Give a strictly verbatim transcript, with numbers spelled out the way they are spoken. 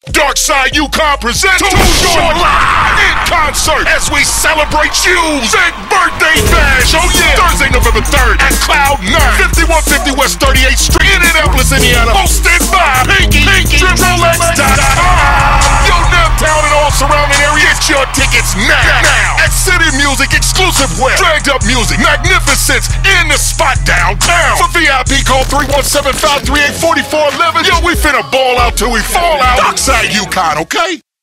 Darkside UCONN presents Too Short Live in concert as we celebrate you's big birthday bash. Oh yeah, Thursday, November third at Cloud nine, fifty-one fifty West thirty-eighth Street, Indianapolis, Indiana. Hosted by Pinky, Pinky, Triple X dot com. Yo, downtown and all surrounding areas, get your tickets now. Now at City Music, exclusive web, dragged up music, magnificence in the spot downtown. For V I P, call three one seven, five three eight, four four one one. Yo, we finna ball out till we fall out. Darkside UCONN, okay?